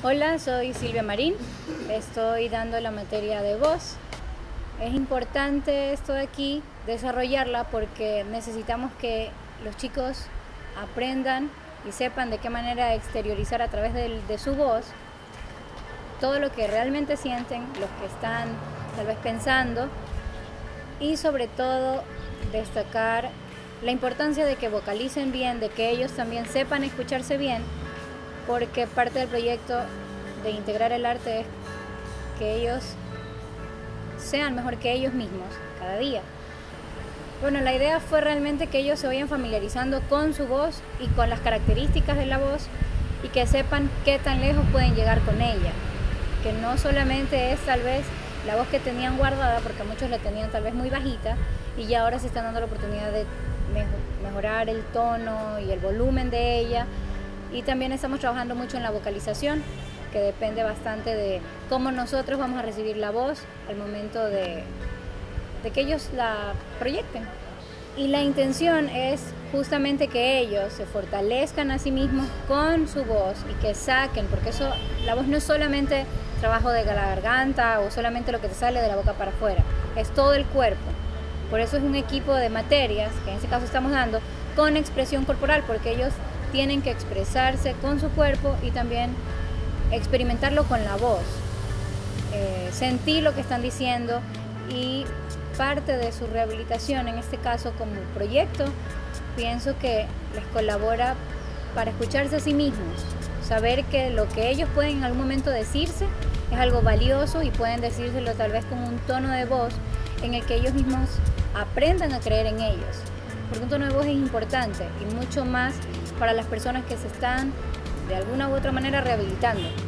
Hola, soy Silvia Marín, estoy dando la materia de voz. Es importante esto de aquí, desarrollarla, porque necesitamos que los chicos aprendan y sepan de qué manera exteriorizar a través de su voz todo lo que realmente sienten, los que están tal vez pensando, y sobre todo destacar la importancia de que vocalicen bien, de que ellos también sepan escucharse bien, porque parte del proyecto de integrar el arte es que ellos sean mejor que ellos mismos cada día. Bueno, la idea fue realmente que ellos se vayan familiarizando con su voz y con las características de la voz, y que sepan qué tan lejos pueden llegar con ella, que no solamente es tal vez la voz que tenían guardada, porque muchos la tenían tal vez muy bajita y ya ahora se están dando la oportunidad de mejorar el tono y el volumen de ella. Y también estamos trabajando mucho en la vocalización, que depende bastante de cómo nosotros vamos a recibir la voz al momento de que ellos la proyecten. Y la intención es justamente que ellos se fortalezcan a sí mismos con su voz y que saquen, porque eso, la voz no es solamente trabajo de la garganta o solamente lo que te sale de la boca para afuera, es todo el cuerpo. Por eso es un equipo de materias, que en este caso estamos dando, con expresión corporal, porque ellos tienen que expresarse con su cuerpo y también experimentarlo con la voz, sentir lo que están diciendo. Y parte de su rehabilitación, en este caso como proyecto, pienso que les colabora para escucharse a sí mismos, saber que lo que ellos pueden en algún momento decirse es algo valioso y pueden decírselo tal vez con un tono de voz en el que ellos mismos aprendan a creer en ellos, porque un tono de voz es importante y mucho más para las personas que se están de alguna u otra manera rehabilitando.